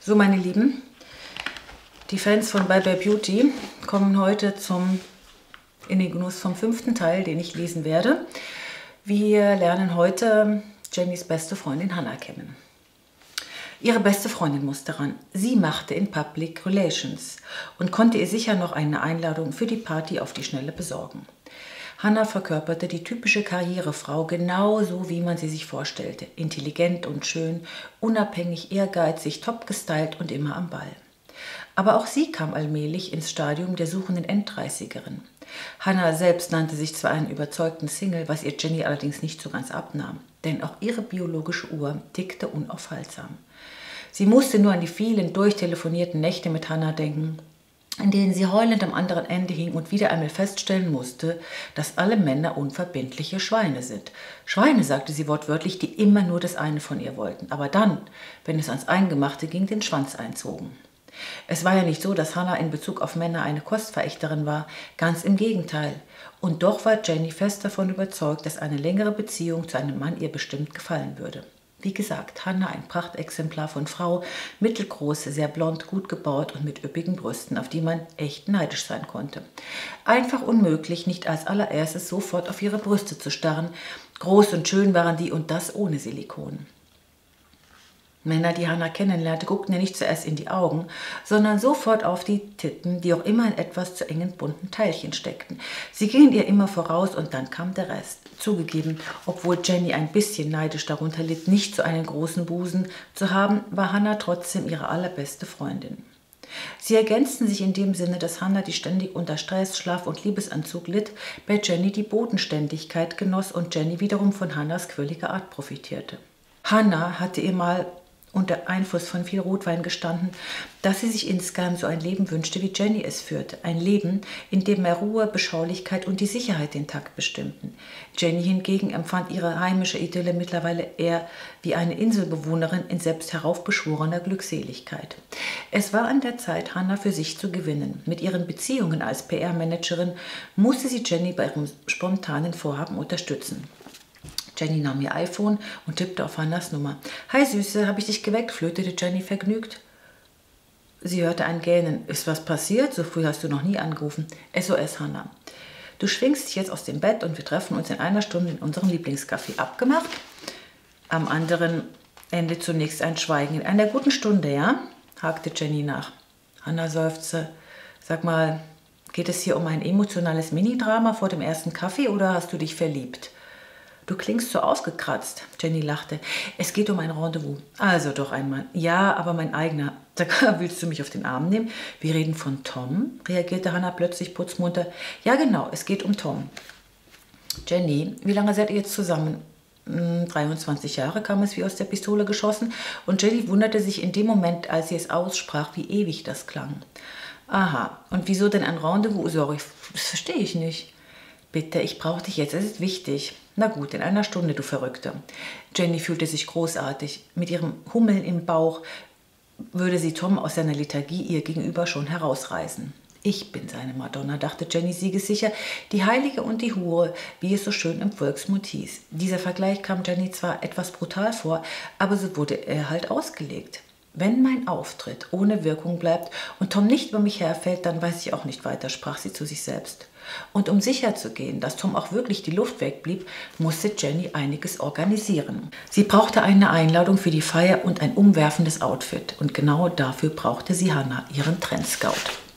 So, meine Lieben, die Fans von Bye Bye Beauty kommen heute in den Genuss vom 5. Teil, den ich lesen werde. Wir lernen heute Jennys beste Freundin Hannah kennen. Ihre beste Freundin musste ran. Sie machte in Public Relations und konnte ihr sicher noch eine Einladung für die Party auf die Schnelle besorgen. Hannah verkörperte die typische Karrierefrau genauso, wie man sie sich vorstellte. Intelligent und schön, unabhängig, ehrgeizig, top gestylt und immer am Ball. Aber auch sie kam allmählich ins Stadium der suchenden Enddreißigerin. Hannah selbst nannte sich zwar einen überzeugten Single, was ihr Jenny allerdings nicht so ganz abnahm, denn auch ihre biologische Uhr tickte unaufhaltsam. Sie musste nur an die vielen durchtelefonierten Nächte mit Hannah denken, in denen sie heulend am anderen Ende hing und wieder einmal feststellen musste, dass alle Männer unverbindliche Schweine sind. Schweine, sagte sie wortwörtlich, die immer nur das eine von ihr wollten, aber dann, wenn es ans Eingemachte ging, den Schwanz einzogen. Es war ja nicht so, dass Hannah in Bezug auf Männer eine Kostverächterin war, ganz im Gegenteil. Und doch war Jenny fest davon überzeugt, dass eine längere Beziehung zu einem Mann ihr bestimmt gefallen würde. Wie gesagt, Hannah ein Prachtexemplar von Frau, mittelgroß, sehr blond, gut gebaut und mit üppigen Brüsten, auf die man echt neidisch sein konnte. Einfach unmöglich, nicht als allererstes sofort auf ihre Brüste zu starren. Groß und schön waren die und das ohne Silikon. Männer, die Hannah kennenlernte, guckten ihr nicht zuerst in die Augen, sondern sofort auf die Titten, die auch immer in etwas zu engen bunten Teilchen steckten. Sie gingen ihr immer voraus und dann kam der Rest. Zugegeben, obwohl Jenny ein bisschen neidisch darunter litt, nicht so einen großen Busen zu haben, war Hannah trotzdem ihre allerbeste Freundin. Sie ergänzten sich in dem Sinne, dass Hannah, die ständig unter Stress, Schlaf und Liebesanzug litt, bei Jenny die Bodenständigkeit genoss und Jenny wiederum von Hannahs quirliger Art profitierte. Hannah hatte ihr mal unter Einfluss von viel Rotwein gestanden, dass sie sich insgeheim so ein Leben wünschte, wie Jenny es führte. Ein Leben, in dem mehr Ruhe, Beschaulichkeit und die Sicherheit den Takt bestimmten. Jenny hingegen empfand ihre heimische Idylle mittlerweile eher wie eine Inselbewohnerin in selbst heraufbeschworener Glückseligkeit. Es war an der Zeit, Hannah für sich zu gewinnen. Mit ihren Beziehungen als PR-Managerin musste sie Jenny bei ihrem spontanen Vorhaben unterstützen. Jenny nahm ihr iPhone und tippte auf Hannahs Nummer. »Hi Süße, habe ich dich geweckt?« flötete Jenny vergnügt. Sie hörte ein Gähnen. »Ist was passiert? So früh hast du noch nie angerufen.« »SOS, Hannah. Du schwingst dich jetzt aus dem Bett und wir treffen uns in einer Stunde in unserem Lieblingscafé. Abgemacht?« Am anderen Ende zunächst ein Schweigen. »In einer guten Stunde, ja?« hakte Jenny nach. Hannah seufzte. »Sag mal, geht es hier um ein emotionales Minidrama vor dem ersten Kaffee oder hast du dich verliebt?« »Du klingst so ausgekratzt«, Jenny lachte. »Es geht um ein Rendezvous.« »Also doch ein Mann.« »Ja, aber mein eigener.« »Sag, willst du mich auf den Arm nehmen?« »Wir reden von Tom?«, reagierte Hannah plötzlich putzmunter. »Ja, genau, es geht um Tom.« »Jenny, wie lange seid ihr jetzt zusammen?« 23 Jahre, kam es wie aus der Pistole geschossen, und Jenny wunderte sich in dem Moment, als sie es aussprach, wie ewig das klang. »Aha, und wieso denn ein Rendezvous? Sorry, das verstehe ich nicht.« »Bitte, ich brauche dich jetzt, es ist wichtig.« »Na gut, in einer Stunde, du Verrückte.« Jenny fühlte sich großartig. Mit ihrem Hummeln im Bauch würde sie Tom aus seiner Lethargie ihr gegenüber schon herausreißen. »Ich bin seine Madonna«, dachte Jenny siegessicher, »die Heilige und die Hure, wie es so schön im Volksmund hieß.« Dieser Vergleich kam Jenny zwar etwas brutal vor, aber so wurde er halt ausgelegt. »Wenn mein Auftritt ohne Wirkung bleibt und Tom nicht über mich herfällt, dann weiß ich auch nicht weiter«, sprach sie zu sich selbst. Und um sicherzugehen, dass Tom auch wirklich die Luft wegblieb, musste Jenny einiges organisieren. Sie brauchte eine Einladung für die Feier und ein umwerfendes Outfit. Und genau dafür brauchte sie Hannah, ihren Trendscout.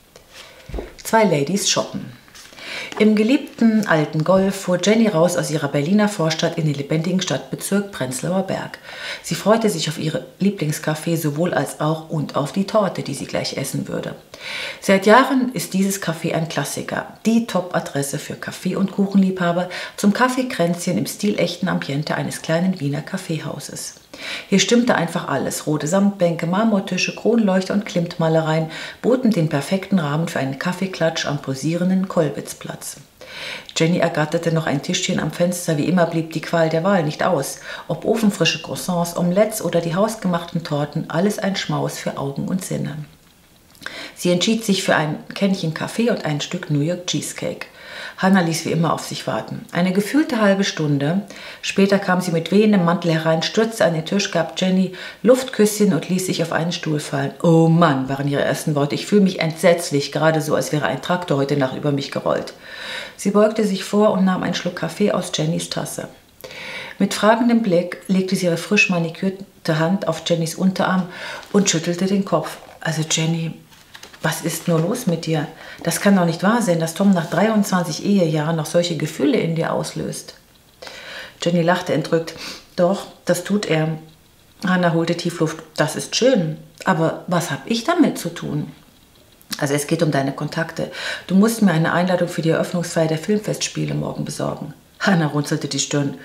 2 Ladies shoppen. Im geliebten alten Golf fuhr Jenny raus aus ihrer Berliner Vorstadt in den lebendigen Stadtbezirk Prenzlauer Berg. Sie freute sich auf ihre Lieblingscafé sowohl als auch und auf die Torte, die sie gleich essen würde. Seit Jahren ist dieses Café ein Klassiker, die Top-Adresse für Kaffee- und Kuchenliebhaber zum Kaffeekränzchen im stilechten Ambiente eines kleinen Wiener Kaffeehauses. Hier stimmte einfach alles. Rote Samtbänke, Marmortische, Kronleuchter und Klimtmalereien boten den perfekten Rahmen für einen Kaffeeklatsch am posierenden Kollwitzplatz. Jenny ergatterte noch ein Tischchen am Fenster. Wie immer blieb die Qual der Wahl nicht aus. Ob ofenfrische Croissants, Omelettes oder die hausgemachten Torten, alles ein Schmaus für Augen und Sinne. Sie entschied sich für ein Kännchen Kaffee und ein Stück New York Cheesecake. Hannah ließ wie immer auf sich warten. Eine gefühlte halbe Stunde später kam sie mit wehendem Mantel herein, stürzte an den Tisch, gab Jenny Luftküsschen und ließ sich auf einen Stuhl fallen. Oh Mann, waren ihre ersten Worte. Ich fühle mich entsetzlich, gerade so, als wäre ein Traktor heute Nacht über mich gerollt. Sie beugte sich vor und nahm einen Schluck Kaffee aus Jennys Tasse. Mit fragendem Blick legte sie ihre frisch manikürte Hand auf Jennys Unterarm und schüttelte den Kopf. Also Jenny, was ist nur los mit dir? Das kann doch nicht wahr sein, dass Tom nach 23 Ehejahren noch solche Gefühle in dir auslöst. Jenny lachte entrückt. Doch, das tut er. Hannah holte tief Luft. Das ist schön. Aber was habe ich damit zu tun? Also es geht um deine Kontakte. Du musst mir eine Einladung für die Eröffnungsfeier der Filmfestspiele morgen besorgen. Hannah runzelte die Stirn.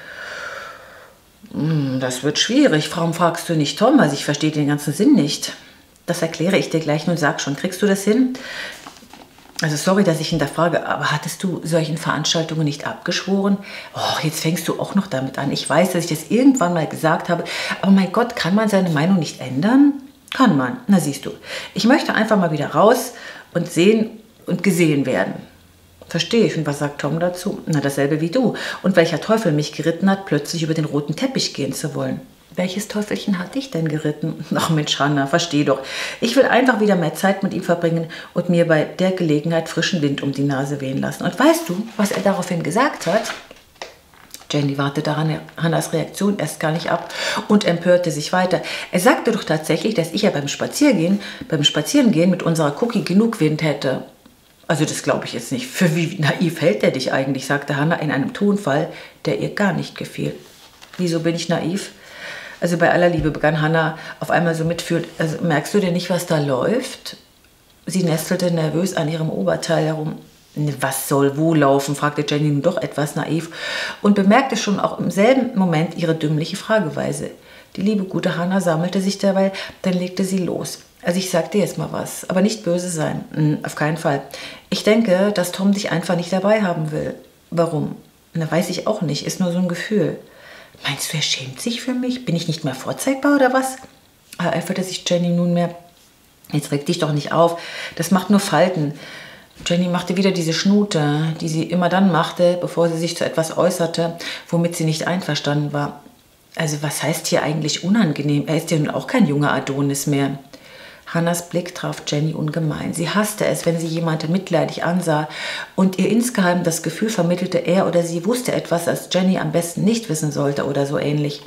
Das wird schwierig. Warum fragst du nicht Tom? Also ich verstehe den ganzen Sinn nicht. Das erkläre ich dir gleich. Nun sag schon, kriegst du das hin? Also sorry, dass ich hinterfrage, aber hattest du solchen Veranstaltungen nicht abgeschworen? Oh, jetzt fängst du auch noch damit an. Ich weiß, dass ich das irgendwann mal gesagt habe, aber mein Gott, kann man seine Meinung nicht ändern? Kann man. Na siehst du, ich möchte einfach mal wieder raus und sehen und gesehen werden. Verstehe ich. Und was sagt Tom dazu? Na, dasselbe wie du. Und welcher Teufel mich geritten hat, plötzlich über den roten Teppich gehen zu wollen? Welches Teufelchen hat dich denn geritten? Ach Mensch, Hannah, versteh doch. Ich will einfach wieder mehr Zeit mit ihm verbringen und mir bei der Gelegenheit frischen Wind um die Nase wehen lassen. Und weißt du, was er daraufhin gesagt hat? Jenny wartete Hannahs Reaktion erst gar nicht ab und empörte sich weiter. Er sagte doch tatsächlich, dass ich ja beim Spazierengehen mit unserer Cookie genug Wind hätte. Also das glaube ich jetzt nicht. Für wie naiv hält er dich eigentlich, sagte Hannah in einem Tonfall, der ihr gar nicht gefiel. Wieso bin ich naiv? Also bei aller Liebe, begann Hannah auf einmal so mitfühlend. Also merkst du denn nicht, was da läuft? Sie nestelte nervös an ihrem Oberteil herum. Was soll wo laufen? Fragte Jenny nun doch etwas naiv und bemerkte schon auch im selben Moment ihre dümmliche Frageweise. Die liebe gute Hannah sammelte sich dabei, dann legte sie los. Also ich sag dir jetzt mal was, aber nicht böse sein. Auf keinen Fall. Ich denke, dass Tom dich einfach nicht dabei haben will. Warum? Na, weiß ich auch nicht, ist nur so ein Gefühl. Meinst du, er schämt sich für mich? Bin ich nicht mehr vorzeigbar oder was? Ereiferte sich Jenny nunmehr. Jetzt reg dich doch nicht auf, das macht nur Falten. Jenny machte wieder diese Schnute, die sie immer dann machte, bevor sie sich zu etwas äußerte, womit sie nicht einverstanden war. Also was heißt hier eigentlich unangenehm? Er ist ja nun auch kein junger Adonis mehr. Hannahs Blick traf Jenny ungemein. Sie hasste es, wenn sie jemanden mitleidig ansah und ihr insgeheim das Gefühl vermittelte, er oder sie wusste etwas, das Jenny am besten nicht wissen sollte oder so ähnlich.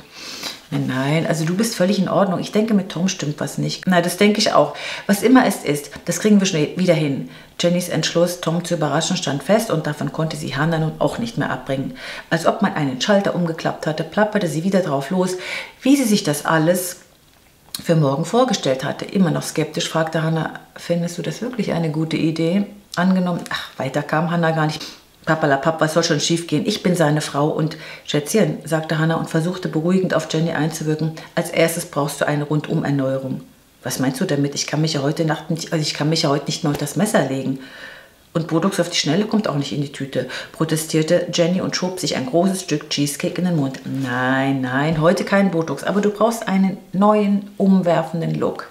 Nein, also du bist völlig in Ordnung. Ich denke, mit Tom stimmt was nicht. Na, das denke ich auch. Was immer es ist, das kriegen wir schnell wieder hin. Jennys Entschluss, Tom zu überraschen, stand fest und davon konnte sie Hannah nun auch nicht mehr abbringen. Als ob man einen Schalter umgeklappt hatte, plapperte sie wieder drauf los, wie sie sich das alles für morgen vorgestellt hatte. Immer noch skeptisch fragte Hannah, findest du das wirklich eine gute Idee? Angenommen, weiter kam Hannah gar nicht. Papperlapapp, was soll schon schief gehen? Ich bin seine Frau und Schätzchen, sagte Hannah und versuchte beruhigend auf Jenny einzuwirken. Als erstes brauchst du eine Rundum-Erneuerung. Was meinst du damit? Ich kann mich ja heute nicht mehr auf das Messer legen. Und Botox auf die Schnelle kommt auch nicht in die Tüte, protestierte Jenny und schob sich ein großes Stück Cheesecake in den Mund. Nein, heute kein Botox, aber du brauchst einen neuen, umwerfenden Look.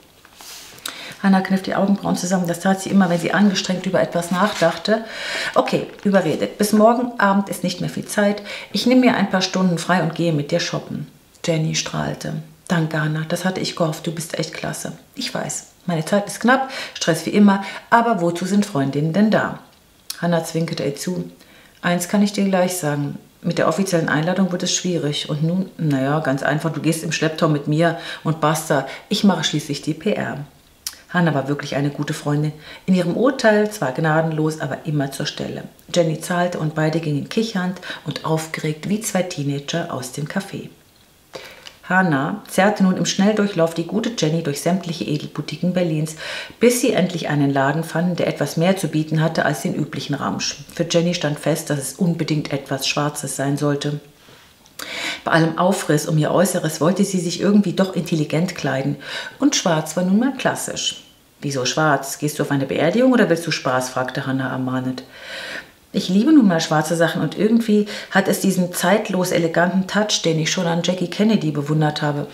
Hannah kniff die Augenbrauen zusammen. Das tat sie immer, wenn sie angestrengt über etwas nachdachte. Okay, überredet. Bis morgen Abend ist nicht mehr viel Zeit. Ich nehme mir ein paar Stunden frei und gehe mit dir shoppen. Jenny strahlte. Danke, Hannah. Das hatte ich gehofft. Du bist echt klasse. Ich weiß. Meine Zeit ist knapp, Stress wie immer, aber wozu sind Freundinnen denn da? Hannah zwinkerte ihr zu. Eins kann ich dir gleich sagen. Mit der offiziellen Einladung wird es schwierig. Und nun, naja, ganz einfach, du gehst im Schlepptau mit mir und basta. Ich mache schließlich die PR. Hannah war wirklich eine gute Freundin. In ihrem Urteil zwar gnadenlos, aber immer zur Stelle. Jenny zahlte und beide gingen kichernd und aufgeregt wie zwei Teenager aus dem Café. Hannah zerrte nun im Schnelldurchlauf die gute Jenny durch sämtliche Edelboutiquen Berlins, bis sie endlich einen Laden fanden, der etwas mehr zu bieten hatte als den üblichen Ramsch. Für Jenny stand fest, dass es unbedingt etwas Schwarzes sein sollte. Bei allem Aufriss um ihr Äußeres wollte sie sich irgendwie doch intelligent kleiden. Und schwarz war nun mal klassisch. Wieso schwarz? Gehst du auf eine Beerdigung oder willst du Spaß? Fragte Hannah ermahnend. Ich liebe nun mal schwarze Sachen und irgendwie hat es diesen zeitlos eleganten Touch, den ich schon an Jackie Kennedy bewundert habe.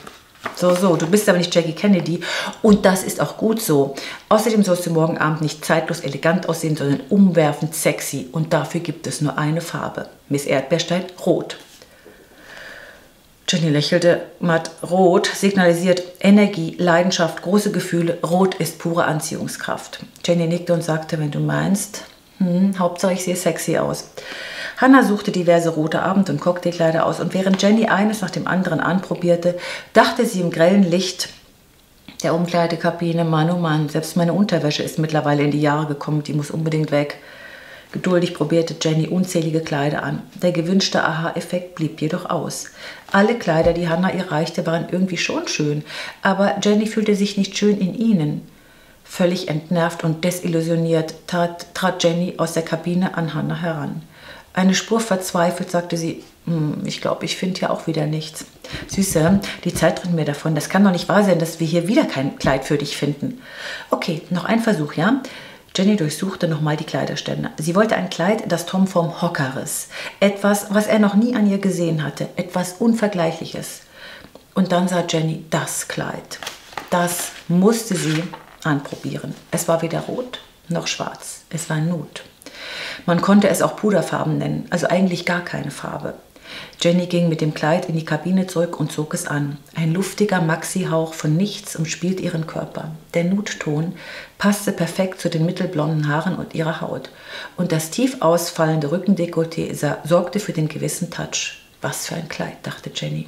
So, du bist aber nicht Jackie Kennedy und das ist auch gut so. Außerdem sollst du morgen Abend nicht zeitlos elegant aussehen, sondern umwerfend sexy und dafür gibt es nur eine Farbe. Miss Erdbeerstein, rot. Jenny lächelte matt. Rot signalisiert Energie, Leidenschaft, große Gefühle. Rot ist pure Anziehungskraft. Jenny nickte und sagte, wenn du meinst, Hauptsache ich sehe sexy aus. Hannah suchte diverse rote Abend- und Cocktailkleider aus und während Jenny eines nach dem anderen anprobierte, dachte sie im grellen Licht der Umkleidekabine, Mann, oh Mann, selbst meine Unterwäsche ist mittlerweile in die Jahre gekommen, die muss unbedingt weg. Geduldig probierte Jenny unzählige Kleider an. Der gewünschte Aha-Effekt blieb jedoch aus. Alle Kleider, die Hannah ihr reichte, waren irgendwie schon schön, aber Jenny fühlte sich nicht schön in ihnen. Völlig entnervt und desillusioniert trat Jenny aus der Kabine an Hannah heran. Eine Spur verzweifelt sagte sie, ich glaube, ich finde ja auch wieder nichts. Süße, die Zeit rennt mir davon. Das kann doch nicht wahr sein, dass wir hier wieder kein Kleid für dich finden. Okay, noch ein Versuch, ja? Jenny durchsuchte nochmal die Kleiderstände. Sie wollte ein Kleid, das Tom vom Hocker riss. Etwas, was er noch nie an ihr gesehen hatte. Etwas Unvergleichliches. Und dann sah Jenny das Kleid. Das musste sie anprobieren. Es war weder rot noch schwarz. Es war Nude. Man konnte es auch Puderfarben nennen, also eigentlich gar keine Farbe. Jenny ging mit dem Kleid in die Kabine zurück und zog es an. Ein luftiger Maxi-Hauch von nichts umspielt ihren Körper. Der Nude-Ton passte perfekt zu den mittelblonden Haaren und ihrer Haut. Und das tief ausfallende Rückendekolleté sorgte für den gewissen Touch. Was für ein Kleid, dachte Jenny.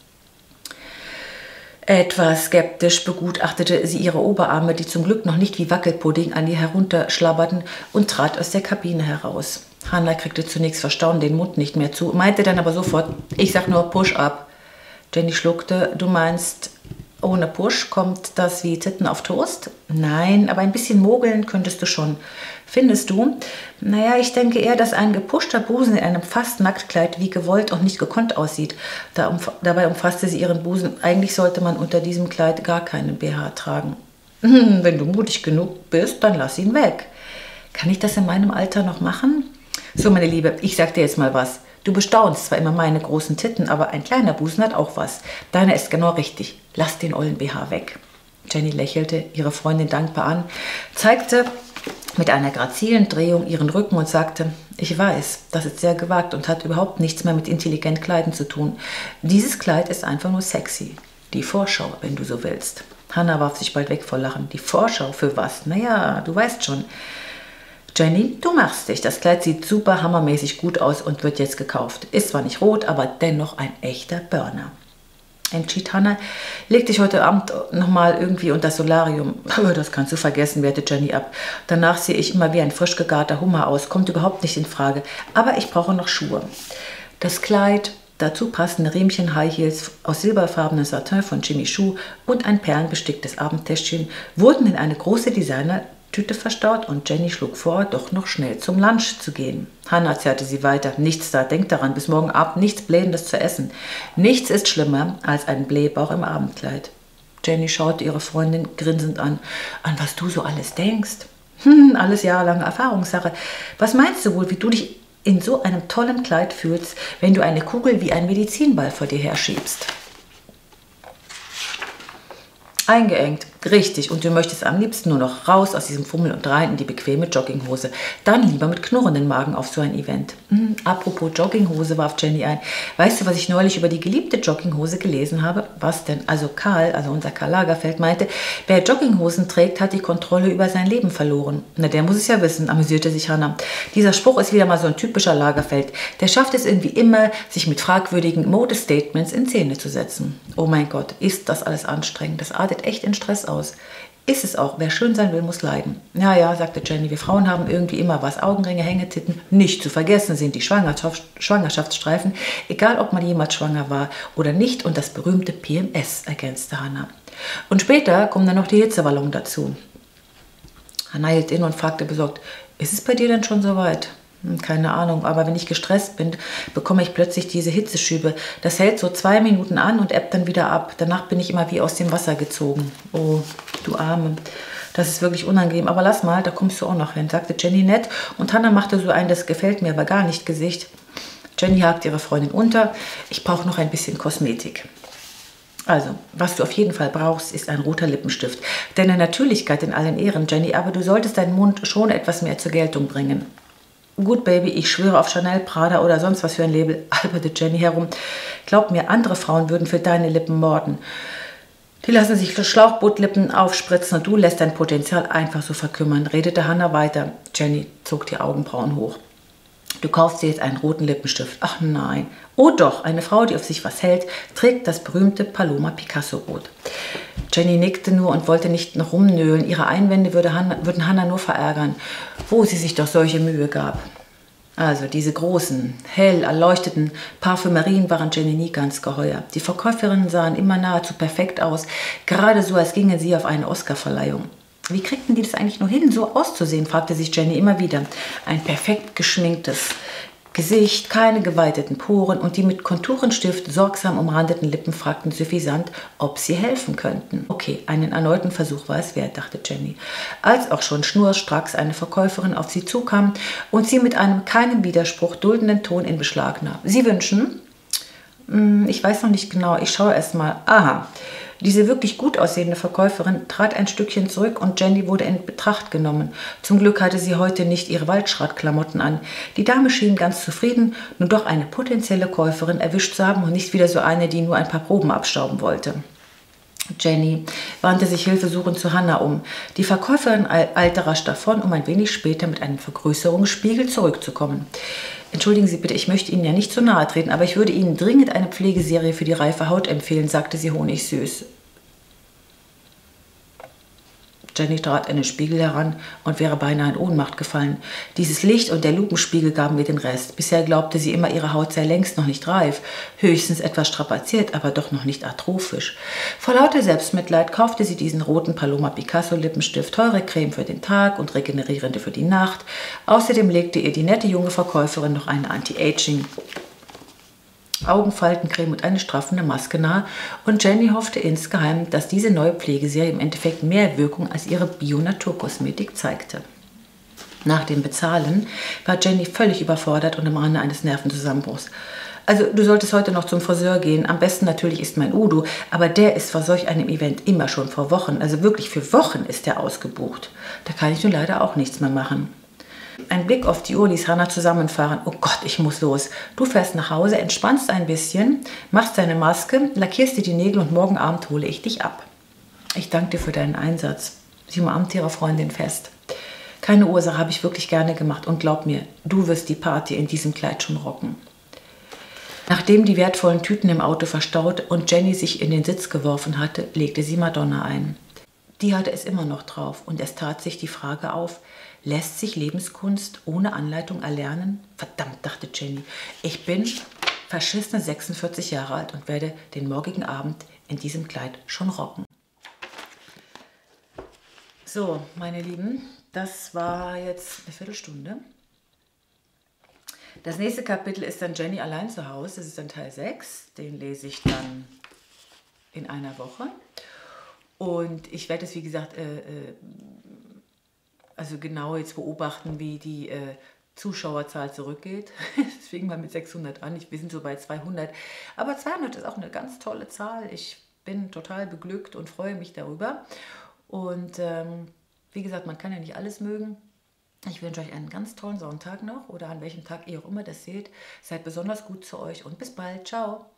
Etwas skeptisch begutachtete sie ihre Oberarme, die zum Glück noch nicht wie Wackelpudding an ihr herunterschlabberten, und trat aus der Kabine heraus. Hannah kriegte zunächst vor Staunen den Mund nicht mehr zu, meinte dann aber sofort, ich sag nur Push-Up. Jenny schluckte, du meinst, ohne Push kommt das wie Titten auf Toast? Nein, aber ein bisschen mogeln könntest du schon. Findest du? Naja, ich denke eher, dass ein gepushter Busen in einem fast Nacktkleid wie gewollt und nicht gekonnt aussieht. Dabei umfasste sie ihren Busen. Eigentlich sollte man unter diesem Kleid gar keinen BH tragen. Wenn du mutig genug bist, dann lass ihn weg. Kann ich das in meinem Alter noch machen? So, meine Liebe, ich sag dir jetzt mal was. Du bestaunst zwar immer meine großen Titten, aber ein kleiner Busen hat auch was. Deiner ist genau richtig. Lass den ollen BH weg. Jenny lächelte ihre Freundin dankbar an, zeigte mit einer grazilen Drehung ihren Rücken und sagte, ich weiß, das ist sehr gewagt und hat überhaupt nichts mehr mit intelligent Kleiden zu tun. Dieses Kleid ist einfach nur sexy. Die Vorschau, wenn du so willst. Hannah warf sich bald weg vor Lachen. Die Vorschau für was? Naja, du weißt schon. Jenny, du machst dich. Das Kleid sieht super hammermäßig gut aus und wird jetzt gekauft. Ist zwar nicht rot, aber dennoch ein echter Burner. Entschied Hannah, leg dich heute Abend nochmal irgendwie unter das Solarium. Das kannst du vergessen, wehrte Jenny ab. Danach sehe ich immer wie ein frisch gegarter Hummer aus. Kommt überhaupt nicht in Frage. Aber ich brauche noch Schuhe. Das Kleid, dazu passende Riemchen, High Heels aus silberfarbenem Satin von Jimmy Choo und ein perlenbesticktes Abendtäschchen wurden in eine große Designertüte verstaut und Jenny schlug vor, doch noch schnell zum Lunch zu gehen. Hannah zerrte sie weiter. Nichts da, denk daran, bis morgen Abend nichts Blähendes zu essen. Nichts ist schlimmer als ein Blähbauch im Abendkleid. Jenny schaute ihre Freundin grinsend an was du so alles denkst. Alles jahrelange Erfahrungssache. Was meinst du wohl, wie du dich in so einem tollen Kleid fühlst, wenn du eine Kugel wie ein Medizinball vor dir herschiebst? Eingeengt, richtig. Und du möchtest am liebsten nur noch raus aus diesem Fummel und rein in die bequeme Jogginghose. Dann lieber mit knurrenden Magen auf so ein Event. Apropos Jogginghose, warf Jenny ein. Weißt du, was ich neulich über die geliebte Jogginghose gelesen habe? Was denn? Also Karl, also unser Karl Lagerfeld, meinte, wer Jogginghosen trägt, hat die Kontrolle über sein Leben verloren. Na, der muss es ja wissen, amüsierte sich Hannah. Dieser Spruch ist wieder mal so ein typischer Lagerfeld. Der schafft es irgendwie immer, sich mit fragwürdigen Modestatements in Szene zu setzen. Oh mein Gott, ist das alles anstrengend. Das artet echt in Stress aus. Ist es auch. Wer schön sein will, muss leiden. Ja, ja, sagte Jenny, wir Frauen haben irgendwie immer was. Augenringe, Hängetitten. Nicht zu vergessen sind die Schwangerschaftsstreifen, egal ob man jemals schwanger war oder nicht. Und das berühmte PMS, ergänzte Hannah. Und später kommen dann noch die Hitzewallungen dazu. Hannah hielt inne und fragte besorgt, ist es bei dir denn schon soweit? Keine Ahnung, aber wenn ich gestresst bin, bekomme ich plötzlich diese Hitzeschübe. Das hält so 2 Minuten an und ebbt dann wieder ab. Danach bin ich immer wie aus dem Wasser gezogen. Oh, du Arme. Das ist wirklich unangenehm. Aber lass mal, da kommst du auch noch hin, sagte Jenny nett. Und Hannah machte so ein, das gefällt mir aber gar nicht Gesicht. Jenny hakte ihre Freundin unter. Ich brauche noch ein bisschen Kosmetik. Also, was du auf jeden Fall brauchst, ist ein roter Lippenstift. Deine Natürlichkeit in allen Ehren, Jenny, aber du solltest deinen Mund schon etwas mehr zur Geltung bringen. Gut, Baby, ich schwöre auf Chanel, Prada oder sonst was für ein Label, alberte Jenny herum. Glaub mir, andere Frauen würden für deine Lippen morden. Die lassen sich Schlauchbootlippen aufspritzen und du lässt dein Potenzial einfach so verkümmern, redete Hannah weiter. Jenny zog die Augenbrauen hoch. Du kaufst dir jetzt einen roten Lippenstift. Ach nein. Oh doch, eine Frau, die auf sich was hält, trägt das berühmte Paloma Picasso Rot. Jenny nickte nur und wollte nicht noch rumnölen. Ihre Einwände würden Hannah nur verärgern, wo sie sich doch solche Mühe gab. Also diese großen, hell erleuchteten Parfümerien waren Jenny nie ganz geheuer. Die Verkäuferinnen sahen immer nahezu perfekt aus, gerade so, als gingen sie auf eine Oscarverleihung. Wie kriegten die das eigentlich nur hin, so auszusehen, fragte sich Jenny immer wieder. Ein perfekt geschminktes Gesicht, keine geweiteten Poren und die mit Konturenstift sorgsam umrandeten Lippen fragten suffisant, ob sie helfen könnten. Okay, einen erneuten Versuch war es wert, dachte Jenny. Als auch schon schnurstracks eine Verkäuferin auf sie zukam und sie mit einem keinen Widerspruch duldenden Ton in Beschlag nahm. Sie wünschen? Ich weiß noch nicht genau, ich schaue erst mal. Aha. Diese wirklich gut aussehende Verkäuferin trat ein Stückchen zurück und Jenny wurde in Betracht genommen. Zum Glück hatte sie heute nicht ihre Waldschratklamotten an. Die Dame schien ganz zufrieden, nur doch eine potenzielle Käuferin erwischt zu haben und nicht wieder so eine, die nur ein paar Proben abstauben wollte. Jenny wandte sich hilfesuchend zu Hannah um. Die Verkäuferin eilte rasch davon, um ein wenig später mit einem Vergrößerungsspiegel zurückzukommen. Entschuldigen Sie bitte, ich möchte Ihnen ja nicht zu nahe treten, aber ich würde Ihnen dringend eine Pflegeserie für die reife Haut empfehlen, sagte sie honigsüß. Jenny trat an den Spiegel heran und wäre beinahe in Ohnmacht gefallen. Dieses Licht und der Lupenspiegel gaben ihr den Rest. Bisher glaubte sie immer, ihre Haut sei längst noch nicht reif, höchstens etwas strapaziert, aber doch noch nicht atrophisch. Vor lauter Selbstmitleid kaufte sie diesen roten Paloma Picasso Lippenstift, teure Creme für den Tag und regenerierende für die Nacht. Außerdem legte ihr die nette junge Verkäuferin noch eine Anti-Aging Augenfaltencreme und eine straffende Maske nahe und Jenny hoffte insgeheim, dass diese neue Pflegeserie im Endeffekt mehr Wirkung als ihre Bio-Naturkosmetik zeigte. Nach dem Bezahlen war Jenny völlig überfordert und am Rande eines Nervenzusammenbruchs. Also du solltest heute noch zum Friseur gehen, am besten natürlich ist mein Udo, aber der ist vor solch einem Event immer schon vor Wochen, also wirklich für Wochen ist er ausgebucht. Da kann ich nun leider auch nichts mehr machen. Ein Blick auf die Uhr ließ Hannah zusammenfahren. Oh Gott, ich muss los. Du fährst nach Hause, entspannst ein bisschen, machst deine Maske, lackierst dir die Nägel und morgen Abend hole ich dich ab. Ich danke dir für deinen Einsatz. Sie umarmte ihre Freundin fest. Keine Ursache, habe ich wirklich gerne gemacht und glaub mir, du wirst die Party in diesem Kleid schon rocken. Nachdem die wertvollen Tüten im Auto verstaut und Jenny sich in den Sitz geworfen hatte, legte sie Madonna ein. Die hatte es immer noch drauf und es tat sich die Frage auf, lässt sich Lebenskunst ohne Anleitung erlernen? Verdammt, dachte Jenny, ich bin verschissene 46 Jahre alt und werde den morgigen Abend in diesem Kleid schon rocken. So, meine Lieben, das war jetzt eine Viertelstunde. Das nächste Kapitel ist dann Jenny allein zu Hause, das ist dann Teil 6, den lese ich dann in einer Woche. Und ich werde es, wie gesagt, also genau jetzt beobachten, wie die Zuschauerzahl zurückgeht. Es fing mal mit 600 an, wir sind so bei 200. Aber 200 ist auch eine ganz tolle Zahl. Ich bin total beglückt und freue mich darüber. Und wie gesagt, man kann ja nicht alles mögen. Ich wünsche euch einen ganz tollen Sonntag noch oder an welchem Tag ihr auch immer das seht. Seid besonders gut zu euch und bis bald. Ciao.